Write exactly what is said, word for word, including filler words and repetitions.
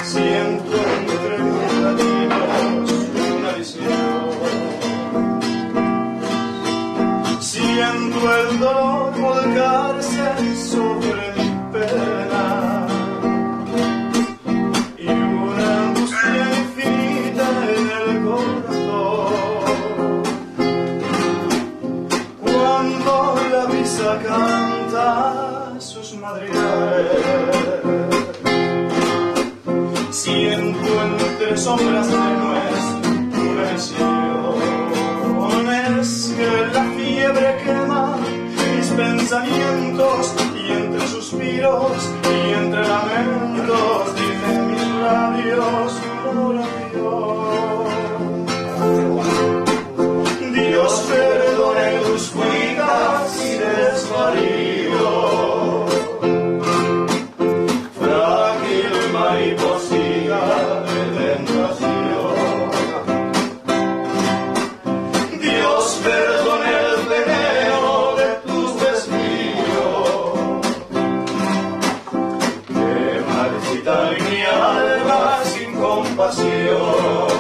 siento entre mis latidos una visión. Siento el dolor volcarse sobre mi pena y una angustia infinita en el corazón. Cuando la brisa canta sus madrigales, siento entre sombras tenues una visión. Es que la fiebre quema mis pensamientos y entre suspiros y entre lamentos dicen mis labios una oración. Dios perdone tus cuitas y desvarío, frágil mariposilla de tentación. Dios perdone el veneno de tus desvíos, que marchita mi alma sin compasión.